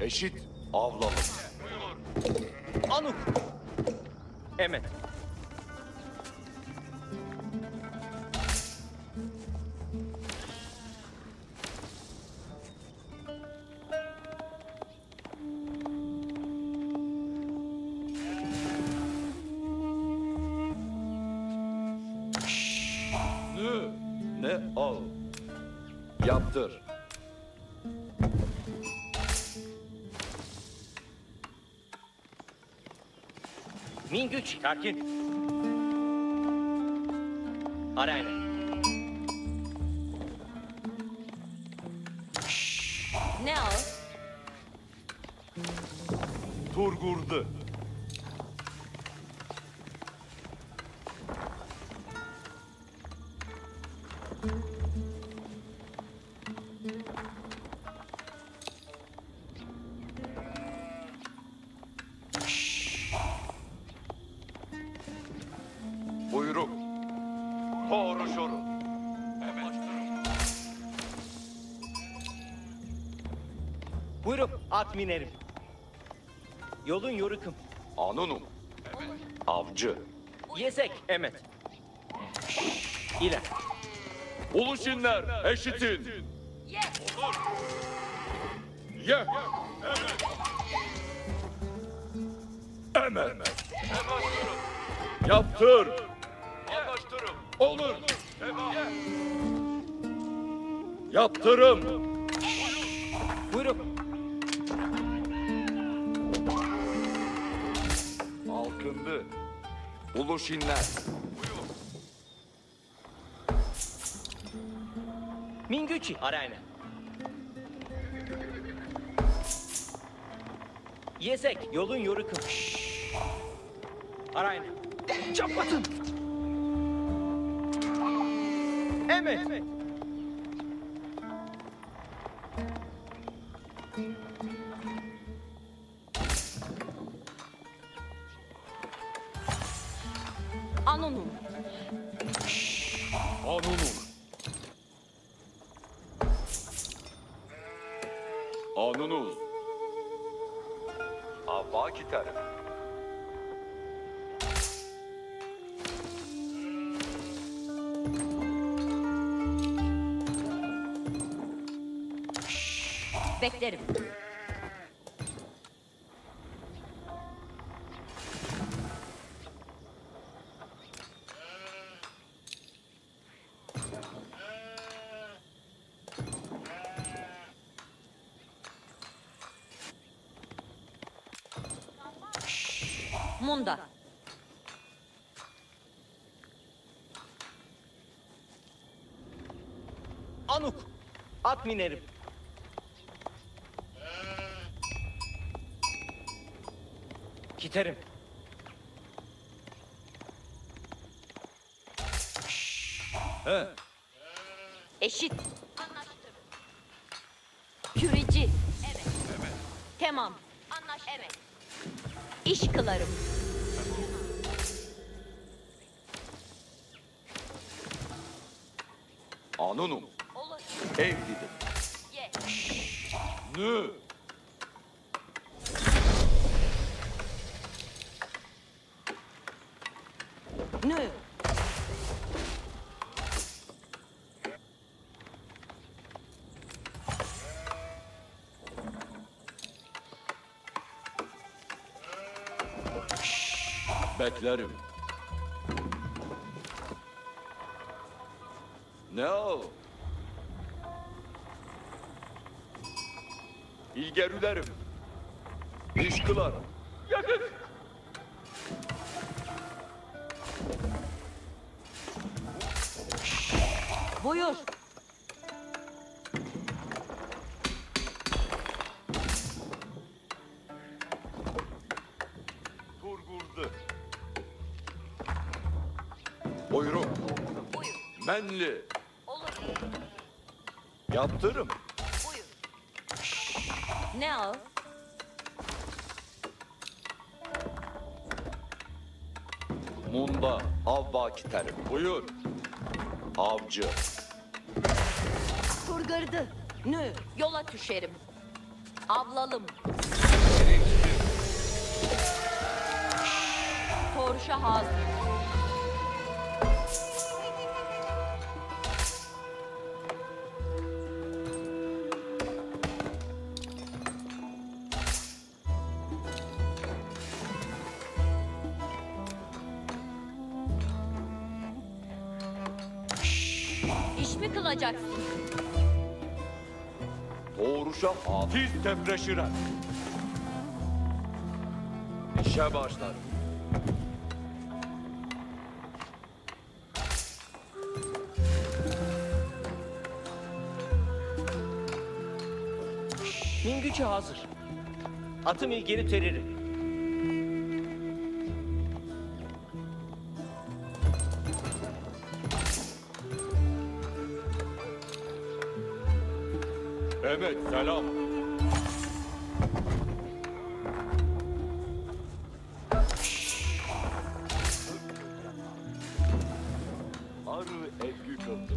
Eşit avlalım. Anuk. Emet. Ne al? Yaptır. Mingü çıkarken. Arayla. Ne o? Turgurdu. Buyruk. Konuşurum. Buyruk at minerim. Yolun yorukum. Anunum. Avcı. Yesek Emet. İle. Uluşinler eşitin. Ye. Emet. Yaptır. Anlaştırım. Olur. Yaptırım. Buyruk. Alkındı. Uluşinler. Mingüçi arayla. Yesek yolun yorukum. Arayla. Çapatın. Emet. Anonum. Anunum. Anunuz. Avva giderim. Beklerim. Munda. Anuk. At minerim. Giterim. He. Eşit. Küreci. Evet. Tamam. Anlaştık. Evet. İş kılarım. Anunum. Olur. Ev dedim. Ye. Nü. Nü. Beklerim. Ne o? İlgerilerim. İş kılarım. Yakın. Buyur. Turgurdu. Buyruk. Buyur. Menli. Olur. Yaptırım. Buyur. Ne o? Munda avva giderim. Buyur. Avcı. Turgardı. Nü. Yola düşerim. Avlalım. Toruşa hazır. İş mi kılacaksın? Doğruşa hatiz tebreşiren. İşe başlar. Min gücü hazır. Atım ilgili teririm. Evet, selam. Arı evgü kıldı.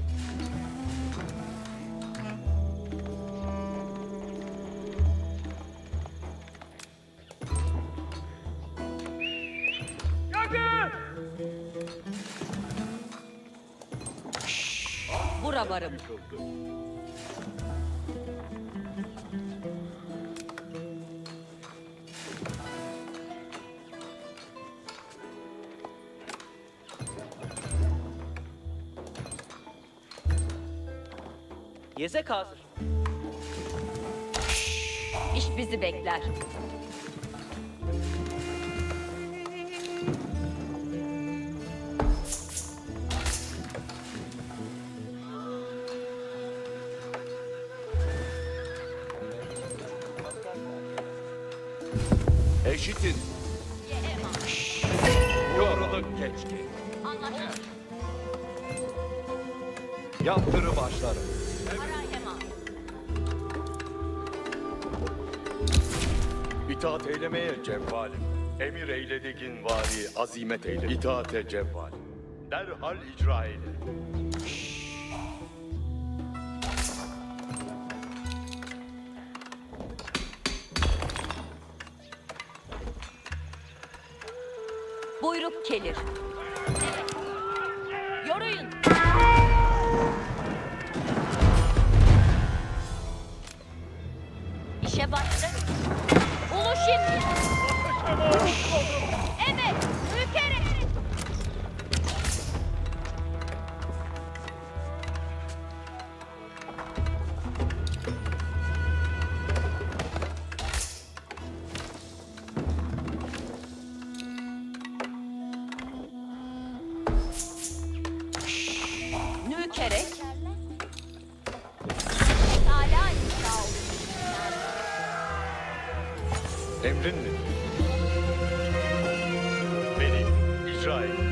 Bura varım. Kıldı. Yezek hazır. İş bizi bekler. Eşitin. Yeema. Yoruluk geçti. Anlaşılır. Yaptırı başlarım. Arayema. İtaat eylemeye cevvalim. Emir eyledigin vari azimet eyle. İtaate cevvalim. Derhal icra eyle. Buyruk gelir. Evet. Yoruyun. İşe başlayın. Ulu şimdi. Evet. Ülkere. Nükerek. Pekala inşa olur. Emrin nedir? Beni icra eyle.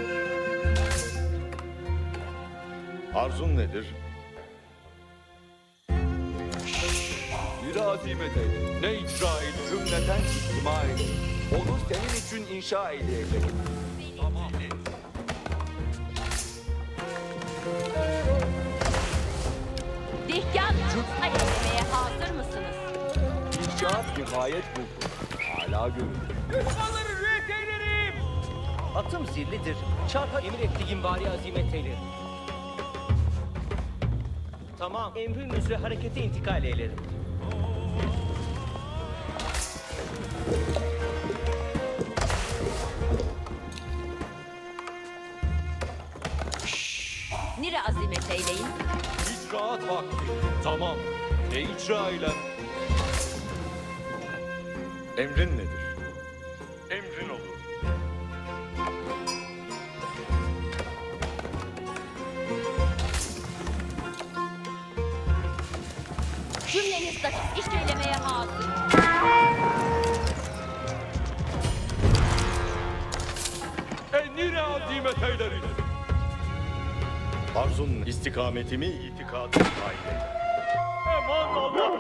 Arzun nedir? Bir azimet eyle. Ne icra eyle? Cümleten istima eyle. Onu senin için inşa eyleyeceğim. Tamam. Dihkan, hayırlemeye hazır mısınız? İnşaat nihayet buldu. Hala görür. Düşmanları rüyet eylerim. Atım zillidir. Çarpa emir ettiğim bari azimet eylerim. Tamam. Emrin üzere harekete intikal eylerim. Nire azimet eyleyin. İcraat vakti. Tamam. Ne icra eyle? Emrin nedir? Emrin olur. Cümleniz dakik iş eylemeye hazır. Nire azimet eyleriz. Arzun istikametimi itikadım aile. Aman Allah'ım.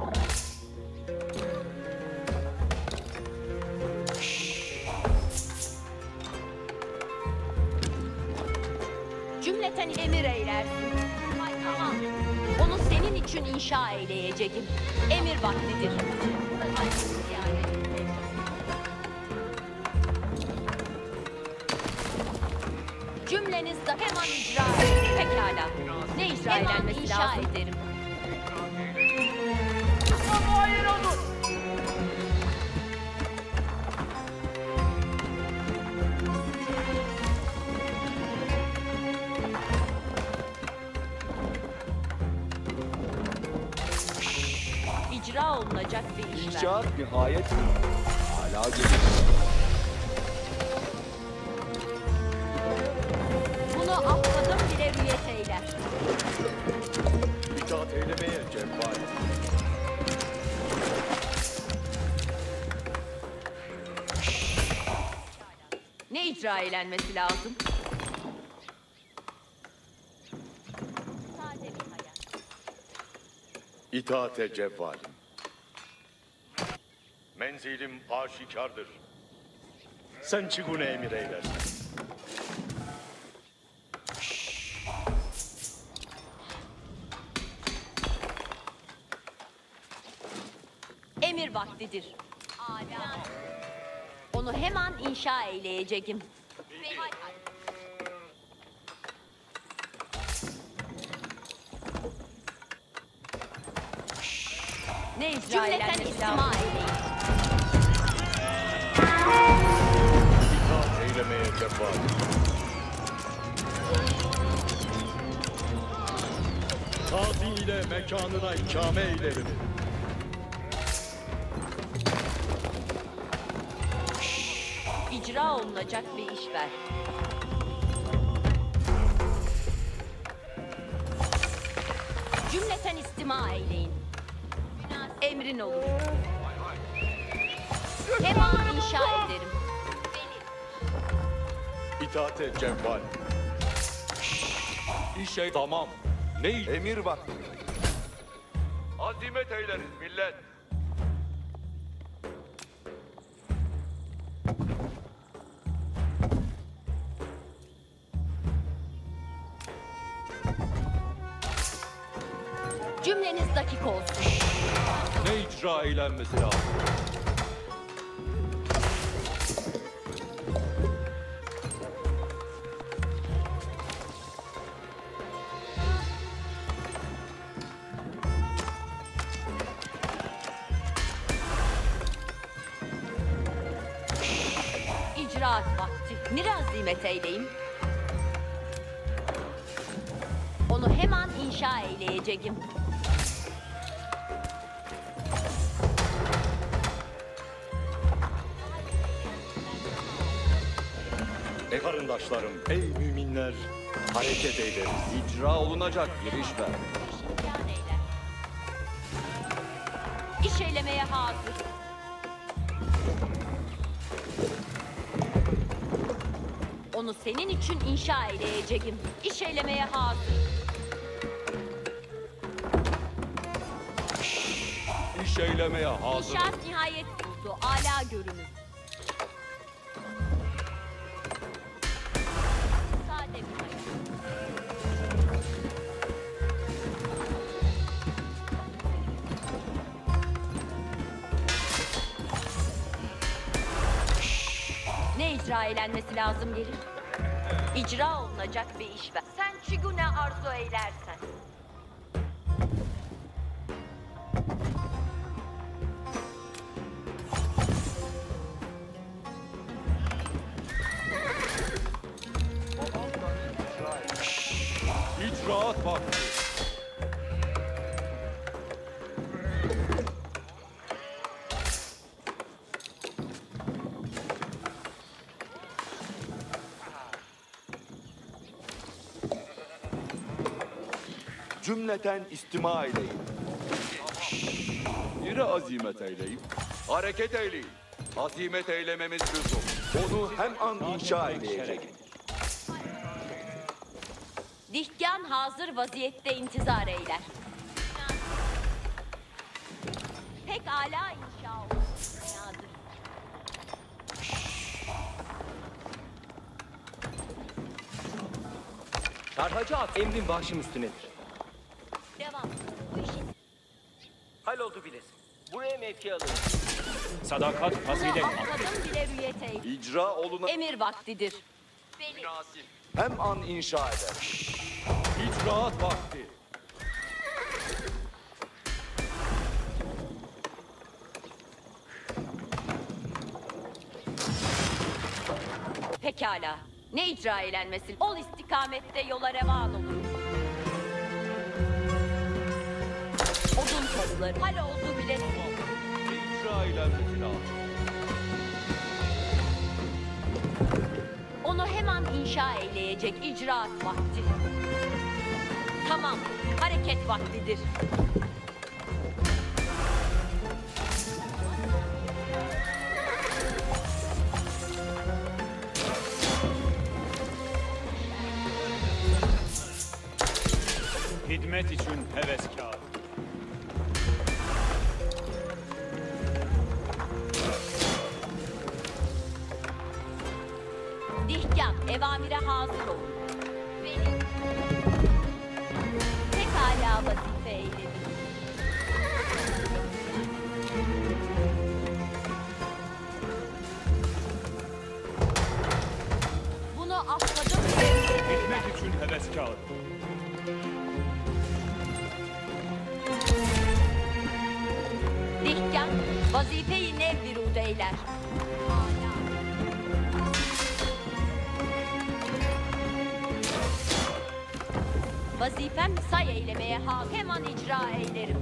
Cümleten emir eylersin. Ay tamam. Onu senin için inşa eyleyeceğim. Emir vaktidir. Ay, yani. Cümleniz de Hemen icra edin. Pekala. Ne icra Hemen edilmesi inşa lazım et. derim. Hayır olur. İcra olunacak bir iş ver. İnşaat nihayet hala gelir. bunu atladım bile rüyet eyler. İtaat eylemeye cevvalim. Ne icra eylenmesi lazım? Sade bir hayat. İtaate cevvalim. Menzilim aşikardır. Sen çigune emir eylersin. Emir vaktidir. Âlâ. Onu hemen inşa eyleyeceğim. Hay hay. Ne icra Cümleten eylenmesi istima lazım? eyleyin. İtaat eylemeye cevvalim. Tazi ile mekanına ikame eylerim. İcra olunacak bir iş ver. Cümleten istima eyleyin. Emrin olur. Hemen inşa ederim. İtaate cevval. İşe tamam. Ne? Emir vakti. Azimet eyleriz millet. Cümleniz dakik olsun. Ne icra eylenmesi lazım? İcraat vakti. Biraz nimet eyleyim. Onu hemen inşa eyleyeceğim. Karındaşlarım, ey müminler, hareket eyleriz. İcra olunacak bir iş ver. İmkan eyler. İş eylemeye hazır. Onu senin için inşa eyleyeceğim. İş eylemeye hazır. İş eylemeye hazır. İnşaat nihayet buldu. Âlâ görünür. Sade bir hayat. Ne icra eylenmesi lazım gelir? İcra olunacak bir iş ver. Sen çigune arzu eylersen. İcraat vakti. Cümleten istima eyleyin. Yine azimet eyleyin. Hareket eyleyin. Azimet eylememiz lüzum. Onu hem an inşa eyleyecek. Dihkan hazır vaziyette intizar eyler. Pek âlâ inşa olsun. Tarhacı at emrin başım üstünedir. Devam. Bu işin Halloldu bilesin. Buraya mevki alın. Bunu atladım bile rüyet eyler. İcra oluna... Emir vaktidir. benim. Hem an inşa eder. İcraat vakti. Pekala. Ne icra eğlenmesi? Ol istikamette yola revan olur. Odun karıları. Hal oldu bile. Ne icra eğlenmesi lazım? Onu hemen inşa eyleyecek icraat vakti. Tamam. Hareket vaktidir. Hizmet için heveskar. Dihkan, evamire hazır olun. Benim. Pekala vazife eyledim. Bunu atladım. Hizmet için heveskar. Dihkan, vazifeyi nevvirud eyler. Vazifem say eylemeye hemen icra eylerim.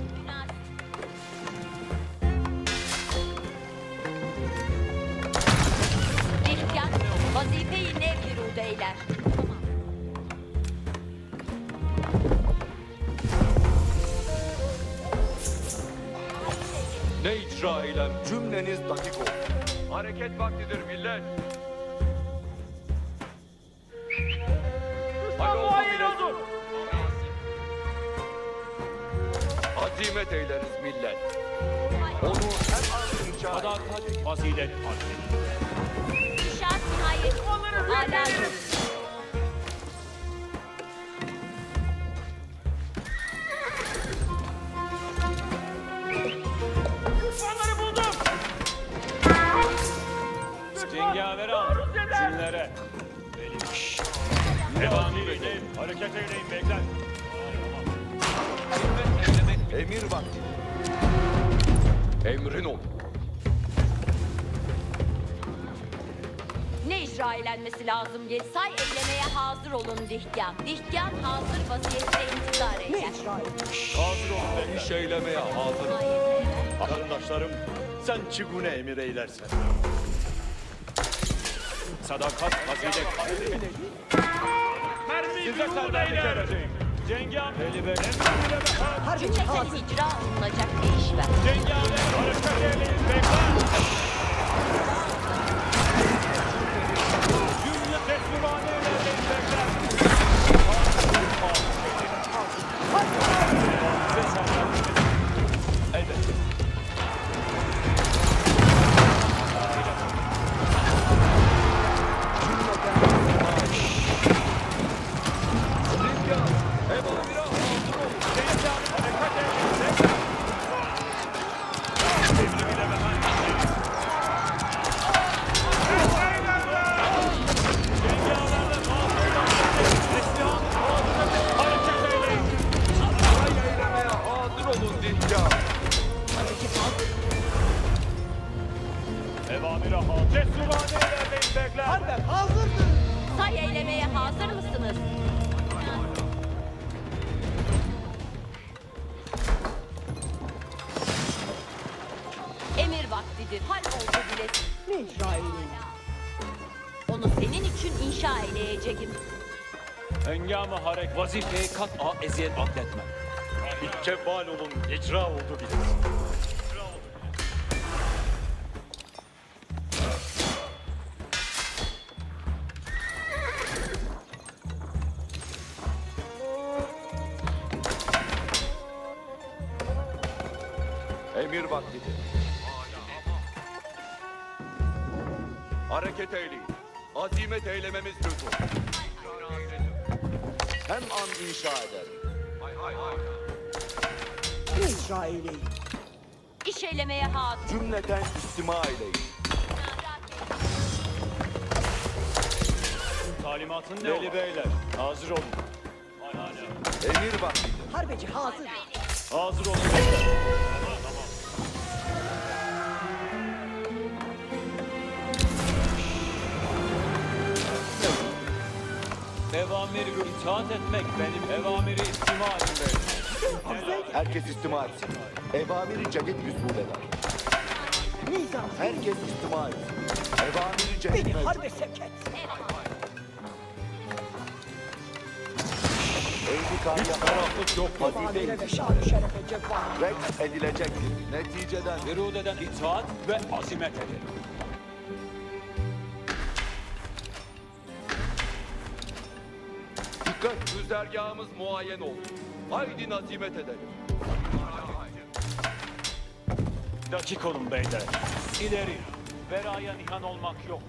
Dihkan, vazifeyi nevvirud eyler. Ne icra eylem cümleniz dakik olsun. Hareket vaktidir millet. Hayır oldu. Azimet eyleriz millet. Onu hem an inşa eder. Sadakat, fazilet, adil. İnşaat nihayet hala görürüz. Cengavere al. Zinlere. Devamı edin. Hareket eyleyin bekler. Emir vakti. Emrin ol. Ne icra eylenmesi lazım ki? Say eylemeye hazır olun Dihkan. Dihkan hazır vaziyette intizar eyler. Hazır olun bekler. İş eylemeye hazır. Arkadaşlarım, sen çigune emir eylersen. Sadakat, fazilet, adil. Size kardeşlik edeceğim. Cengavere. Cümleten icra olunacak bir iş ver. Cengavere, hareket eyleyin bekler. Cümle teslimane eyleyin bekler. Elbette. Evamire hazır. Cesurane ilerleyin bekler. Say eylemeye hazır mısınız? Emir vaktidir. Hal oldu bilesin. Ne icra eyleyim? Onu senin için inşa eyleyeceğim. Hengamı harek vazifeyi kat'a eziyet akletme. İkkebal olun, icra oldu bilir. Emir vaktidir. Hareket eyleyin. Azimet eylememiz lütuf. Hem an inşa eder. Ne icra eyleyim? İş eylemeye hazır. Cümleten istima eyleyin. Talimatın ne olur? Beyler, hazır olun. Emir vakti. Harbeci hazır. Hazır olun beyler. Evamiri itaat etmek benim evamiri istima edin. Herkes istima etsin. Evamiri cedid vüsul eder. Nizam senin. Herkes istima etsin. Evamiri cedid Beni mevcut. harbe sevk et. Ehli kariye Taraflık yok. vazife Evanire ve şan-ı şerefe cevval. Rex edilecektir. Neticeden Virudeden itaat ve azimet edin. dikkat, güzergahımız muayyen oldu. Haydi nazimet edelim. Dakik olun beyler. İleri. Veraya nihan olmak yok.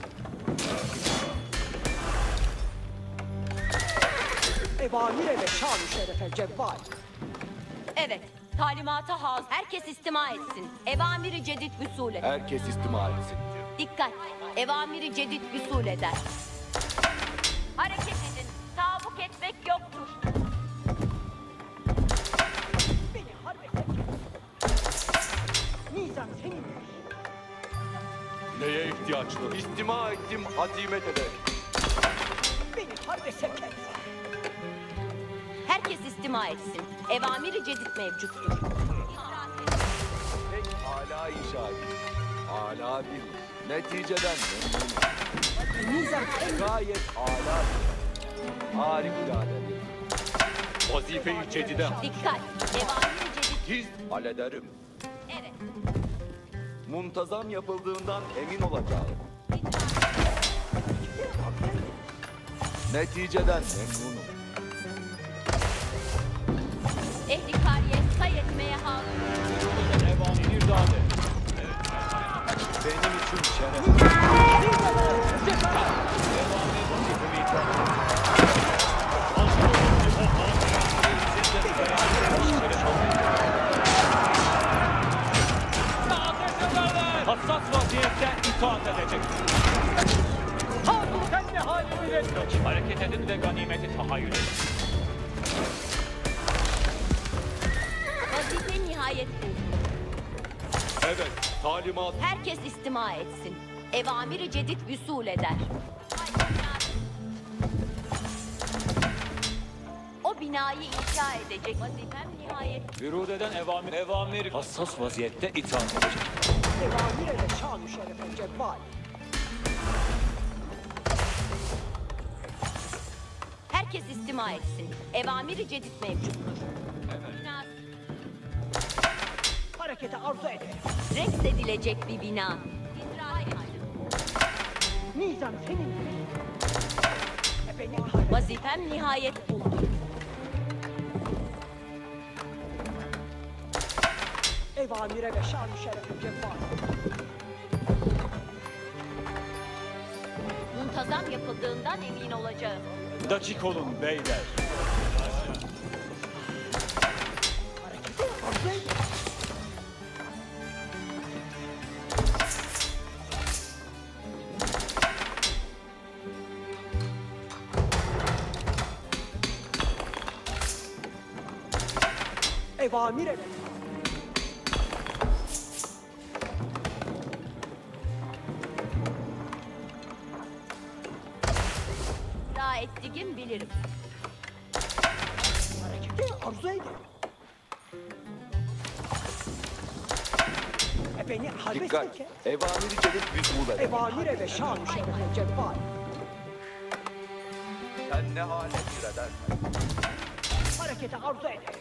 Evanire ve şan-ı şerefe cevval. Evet, talimata hazır. Herkes istima etsin. Evamiri cedid vüsul eder. Herkes istima etsin. Dikkat, evamiri cedid vüsul eder. Hareket edin, tabuk etmek yoktur. Beni harbe sevk et. Nizam senin. Neye ihtiyaçlı? İstima ettim, azimet ederim. Beni harbe sevk et. Herkes istima etsin. Evamiri cedid mevcuttur. Pek âlâ inşa edin. Âlâ bir. Neticeden memnunum. Nizam senin. Gayet âlâ bir. Harikulade bir. Vazife-i cedide Dikkat, evamiri cedid. giz hallederim. Evet. Muntazam yapıldığından emin olacağım. Neticeden memnunum. Ehli kariye say etmeye hazır. Evamiri irdade. Benim için şeref. Evamiri vazifemi itaat edin. Hassas vaziyette itaat edecek. Sen ne halini edin. Hareket edin ve ganimeti tahayyül edin. Vazife nihayet buldu. Evet, talimat. Herkes istima etsin. Evamiri cedid vüsul eder. O binayı inşa edecek. Vazifem nihayet. Virudeden evamir hassas vaziyette itaat edecek. Evanire ve şan-ı şerefe cevval. Herkes istima etsin. Evamiri cedid mevcuttur. Harekete arzu ederim. Reks edilecek bir bina. Nizam senin. Beni harbe. Vazifem nihayet buldu. Evanire ve şan-ı şerefe cevval. Muntazam yapıldığından emin olacağım. Dakik olun beyler. Harekete arzu ederim. Evamire ve Daha ettiğim bilirim. harekete arzu ederim. Beni harbe Dikkat, sevk et. evamiri cedid vüsul eder. Evanire ve şan-ı şerefe cevval. Sen ne hale eder? Harekete arzu ederim.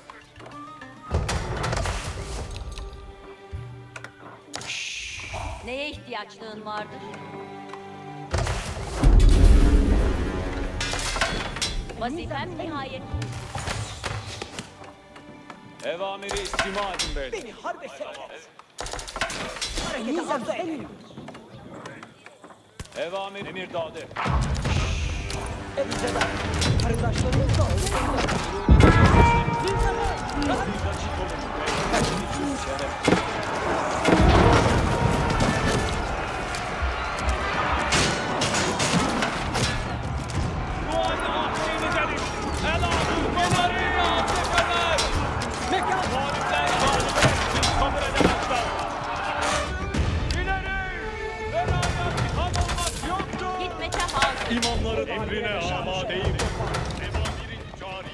Neye ihtiyaçlığın vardır? Vazifem nihayet. Evamiri istima edin beyler. Beni harbe sevk et. Harekete arzu ederim. Evamir emirdade. Elinize ver. Karındaşlarınız da olsun. Dakik olun beyler. Şeref.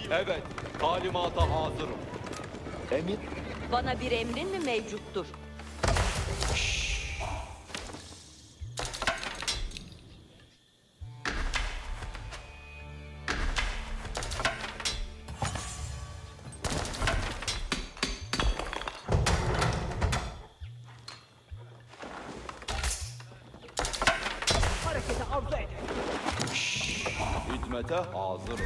Evet, talimata hazırım. Emir, Bana bir emrin mi mevcuttur? Harekete arzu eder. hizmete hazırım.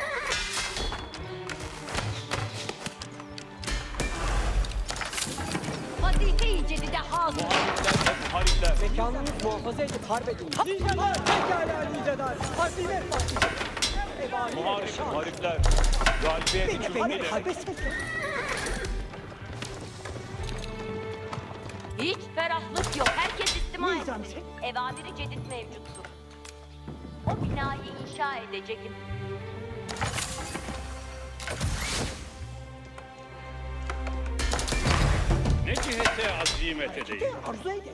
Vazife-i cedide hazır. Muharipler ve muharipler. Mekanınız muhafaza edip harp edin. Niceler, pekala niceler. Hazimet vaktidir. Evamir ve Muharip, şan. muharipler. Galibiyet için Beni ileri. harbe sevk et. Hiç ferahlık yok. Herkes istima etsin. Nizam sen. Evamiri cedid mevcuttur. O binayı inşa edeceğim. Ne cihete azimet edeyim? Arzu eder.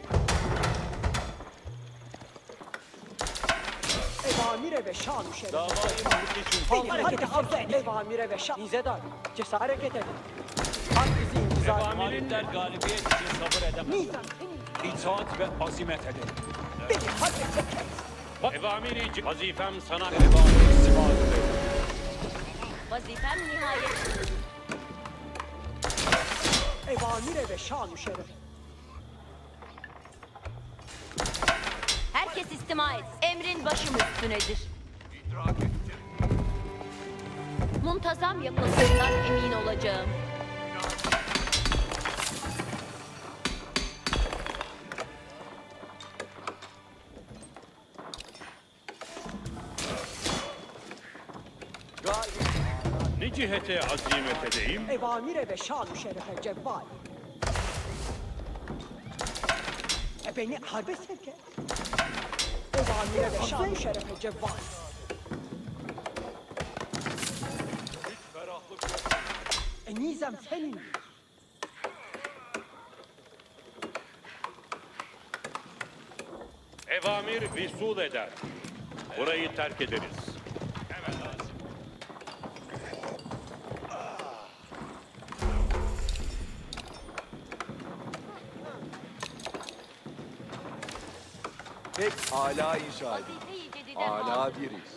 Evamire ve şan-ı şeref. Davayı mulk için. Beni harekete arzu eder. Evamire ve şan. Nizedar, cesaret hareket edin. Harp bizi intizar eder. Muharipler galibiyet için sabır edemez. Nizam senin. İtaat ve azimet edin. Beni harbe sevk et. Evamiri vazifem sana Evamir istima edin. Vazifem nihayet. Evamire ve şan-ı şeref. Herkes istima etsin. Emrin başım üstünedir. Muntazam yapıldığından emin olacağım. ne cihete azimet edeyim? Evamire ve şan-ı şerefe cevval. Beni harbe sevk et. Evamire ve şan-ı şerefe cevval. Nizam senin. Evamir visul eder. Burayı terk ederiz. Pek âlâ inşa edin. Vazife-i cedide Âlâ hazır. bir iş.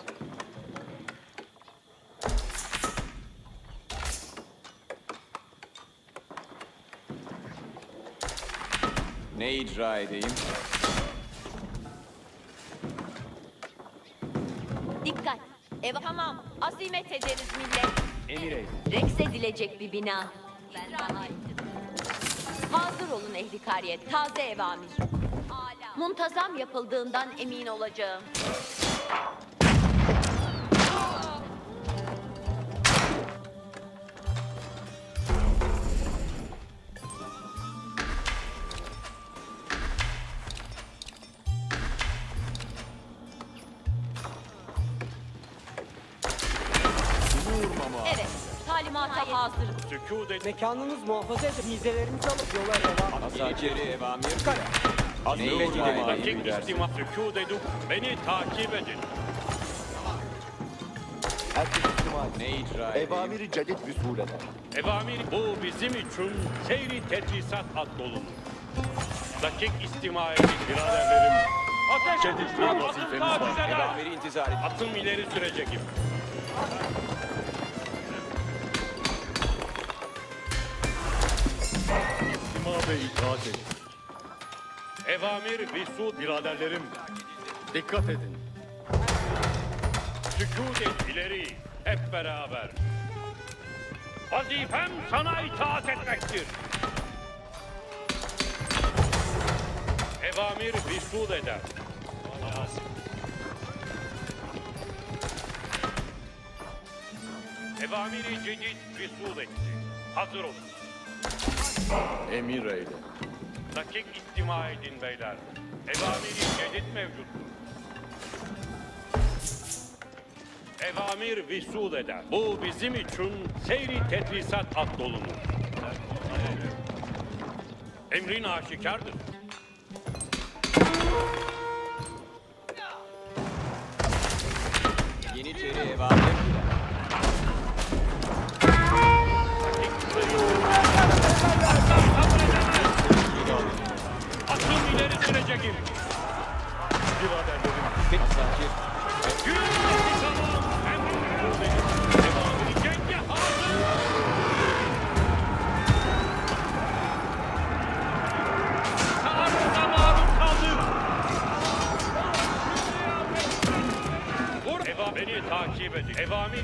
Ne icra edeyim? Dikkat. Tamam. Azimet ederiz millet. Emir eyle. Reks edilecek bir bina. Ben daha hazır olun ehli kariye. Taze evamir. Muntazam yapıldığından emin olacağım. Evet. Talimata hazırım. Sükût et. Mekanınız muhafaza edip nizelerimizi alıp yola devam. Asakeri evamir. Azur Ne icra edeyim dakik dersin? istima sükût edip beni takip edin. Herkes istima etsin. Ne icra edeyim? Evamiri cedid vüsul eder. Evamir bu bizim için seyri tedrisat addolunur. Dakik istima edin biraderlerim. Ateş edin. Vazifemiz var. Evamiri intizar et. Atım ileri süreceğim. İstima ve itaat edin. Evamir visul biraderlerim. Dikkat edin. Sükût et ileri. Hep beraber. Vazifem sana itaat etmektir. Evamir visul eder. Evamiri cedid visul etti. Hazır olun. Emir eyle. Dakik istima edin beyler. Evamiri cedid mevcuttur. Evamir visul eder. Bu bizim için seyri tedrisat addolunur. Emrin aşikardır. Yeniçeri evamir.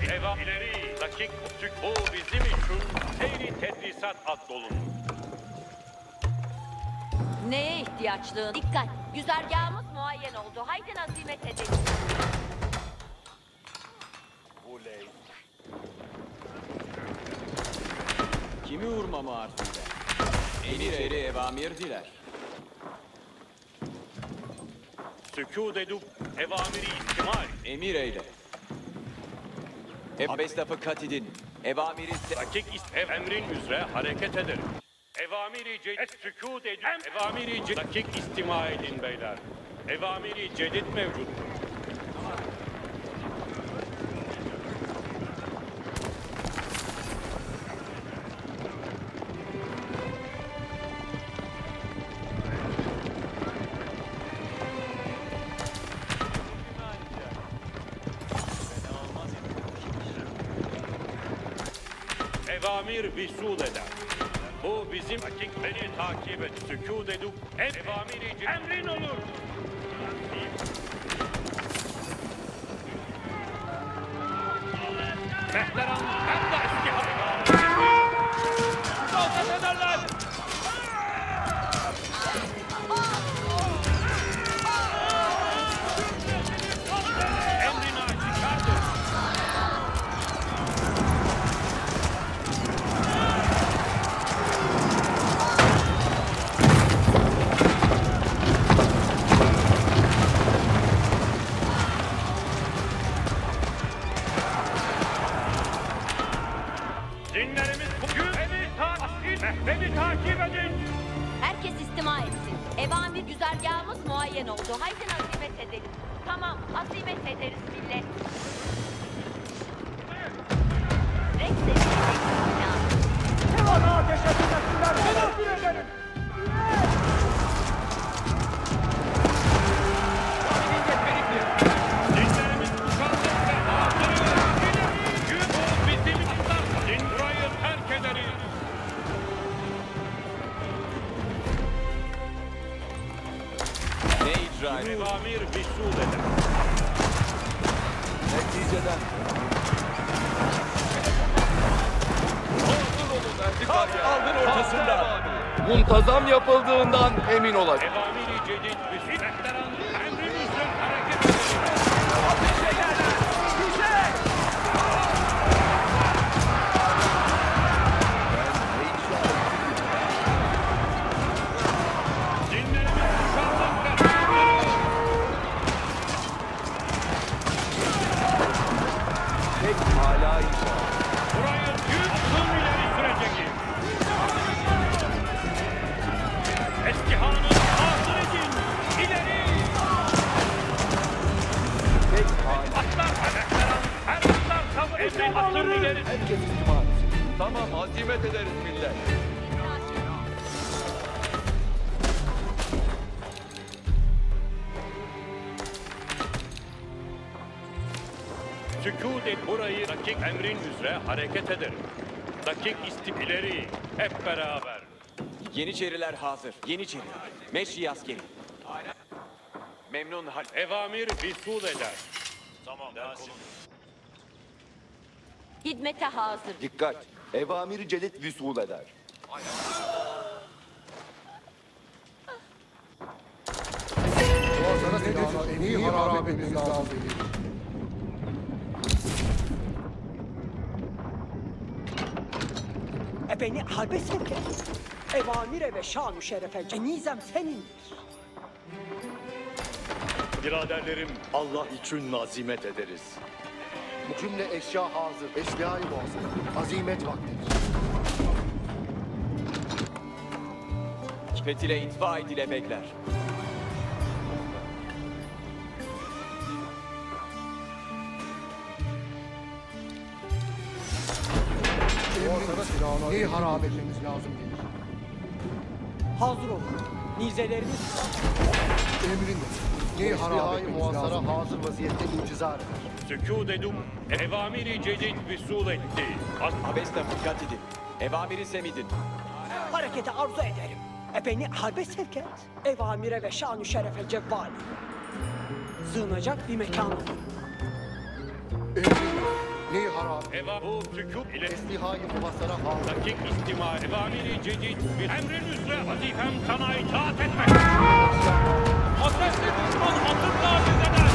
ileri. Dakik bu bizim için seyri tedrisat addolunur. Neye ihtiyaçlığın? Dikkat! Güzergahımız muayyen oldu. Haydi azimet edelim. Kimi vurmamı arzu eder? Emir eri evamir diler. Sükûd edip evamiri ihtimal. Emir eyle. Abestafı kat edin. Evamiri Dakik emrin üzere hareket ederim. Evamiri cedid sükûd edin. Evamiri dakik istima edin beyler. Evamiri cedid mevcuttur. Evamir visul eder. Bu bizim dakik beni takip et. Sükûd edip evamiri emrin olur. Mehteran hem de istihar. Dalgat ederler. Emrin aşikardır. Dinlerimiz bugün beni takip edin. Herkes istima etsin. Evamir güzergahımız muayyen oldu. Haydi azimet edelim. Tamam, azimet ederiz millet. Rex edecek bina. Ne bana ateş etmesinler. Ben ateş ederim. Dinlerimiz kuşandık ve hazırız. Gün o bizim kızlar. Din burayı terk ederiz. ne icra eder? Evamir visul eder. Neticeden hazır olun Ertikaya. Aldın ortasında. Muntazam yapıldığından emin olacak. Evamiri cedid visul. Mehteran emrin üzere hareket ederiz. Dinlerimiz kuşandık ve hazırız. Tek hala inşa. Burayı 100 yıl ileri sürecek. Eskihanı hazır edin. İleri. Tek hala. Atlar mehteran. Her atlar kabul edin. Atır ileri. Herkes istima etsin. Tamam, azimet ederiz millet. Sükûd et burayı dakik emrin üzere hareket ederim. Dakik ileri hep beraber. Yeniçeriler hazır. Yeniçeri. Meşri askeri. Memnun hal. Evamir visul eder. Tamam. Hizmete hazır. Dikkat! Evamiri celit vüsul eder. Boğazına silahına en iyi harabemiz lazım. Beni harbe sevk et. Evamire ve şan-ı şerefe cenizem senindir. Biraderlerim, Allah için azimet ederiz. Cümle eşya hazır. Eşyayı muhasır. Azimet vaktidir. Fethile itfa edile bekler. Boğazına silahına en iyi harabemiz lazım gelir. Hazır olun. Nizelerimiz Emrinde. İyi harabemiz lazım. Hazır vaziyette intizar eder. Sükûd edum evamiri cedid visul etti. Abesta dikkat edin. Evamiri semidin. harekete arzu ederim. Beni harbe sevk et. Evamire ve şan-ı şerefe cevvali. Sığınacak bir mekan olur. Emrinde. İyi harap. Bu sükût ile Teslihayı muhasara hazır. dakik istima evamiri cedid. Bir emrin üzere vazifem sana itaat etmek. Ateşli düşman atın taciz eder.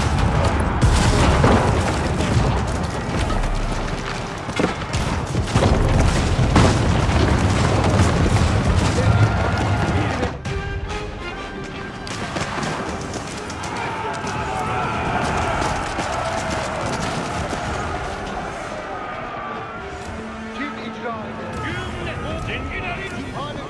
Kim icra eder? Cümle bu zenginlerin İmhan edin.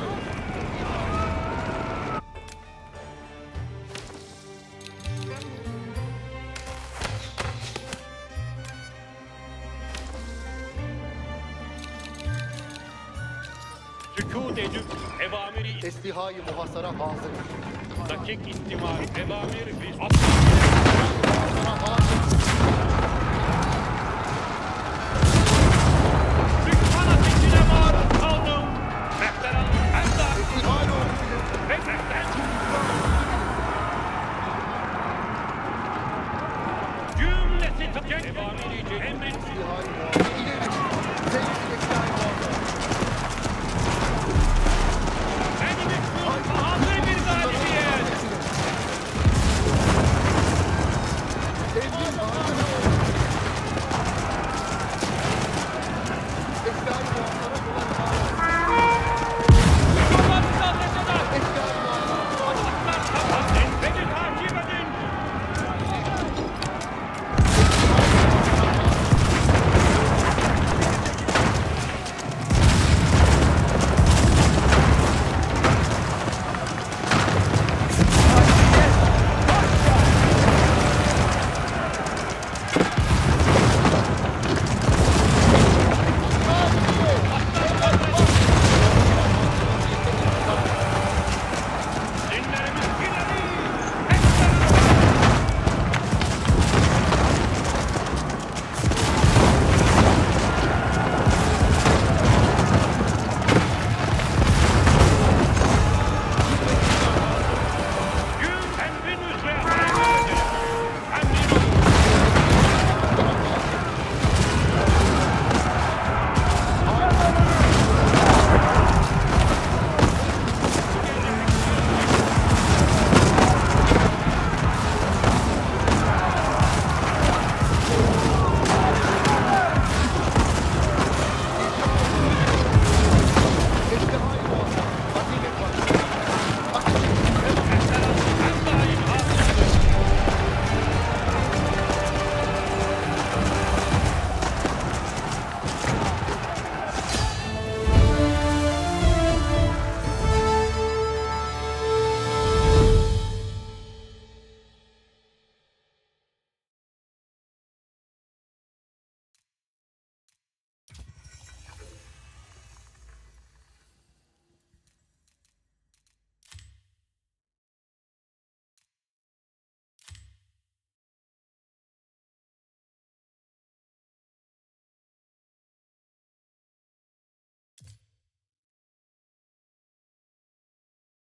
sükût edip evamiri Teslihayı muhasara hazır. dakik istima evamir bir Muhasara hazır.